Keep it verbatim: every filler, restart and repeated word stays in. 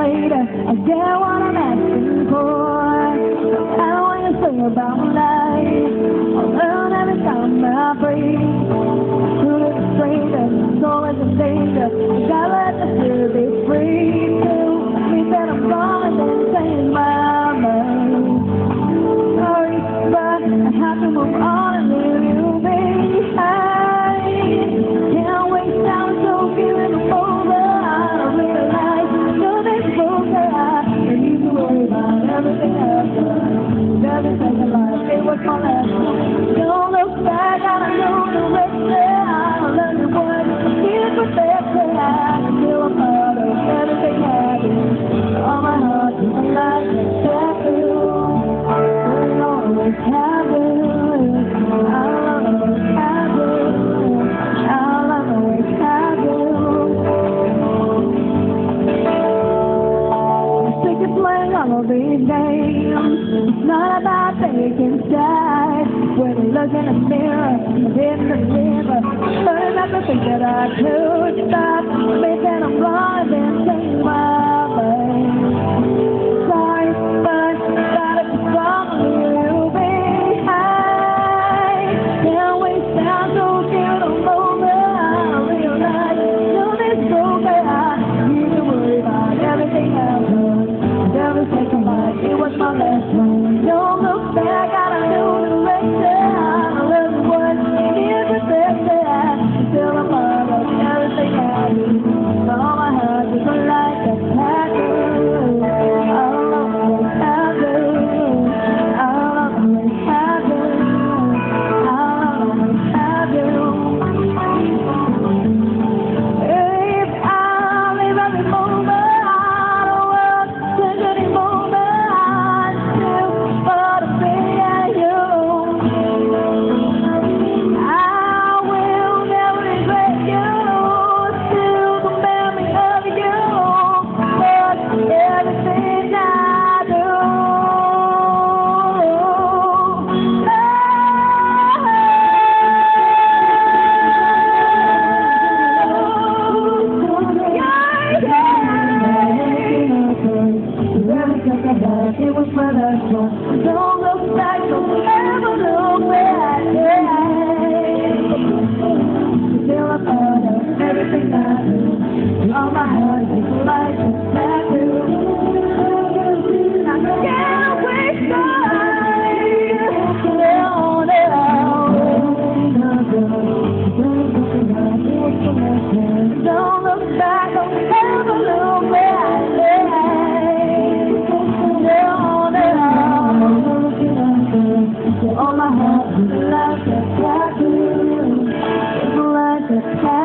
later, I get what I'm asking for. I don't want to sing about my life. I'll learn every time I breathe. Through the stranger, it's always a danger. I gotta let the spirit be free. Tell me that I'm wrong and then change my mind. Sorry, but I have to move on and leave you behind. Can't waste time, so giving them over. I don't realize you're this fool that I don't need to worry about everything I've done. Every second life, it was my last one. Don't look back, I don't know the rest. I don't learn the words, here's what they say. I can feel a part of everything I do. All my heart is a light that you will always have it. I'll always have it. I'll always have it. I'm sick of playing all of these games. It's not about taking sides. When I look in the mirror, I'm in the mirror. Learning not to think that I could stop. Maybe I'm wrong and then change my mind. Sorry, but gotta be strong and leave you behind. Can't waste time, so feel the moment. I realize you're this broke that I need to worry about everything I've done. Every second life, it was my last one. Don't look back, I don't know the rest. I don't learn the words, here's the best that I can feel a part of everything I do. All my heart is a light that's happy. I'll always have you. I'll always have you. I'll always have you. If I live every moment, I don't want to change any moment. I still want to be at you. I will never regret you. Still the memory of you. But everything I do. It was my last one. Don't look back, don't ever look back. Still a part of everything I do. All my heart is like a tattoo. I can't waste time. Down and out. Don't look back, don't ever look back. All my heart is like a tattoo, it's like a tattoo.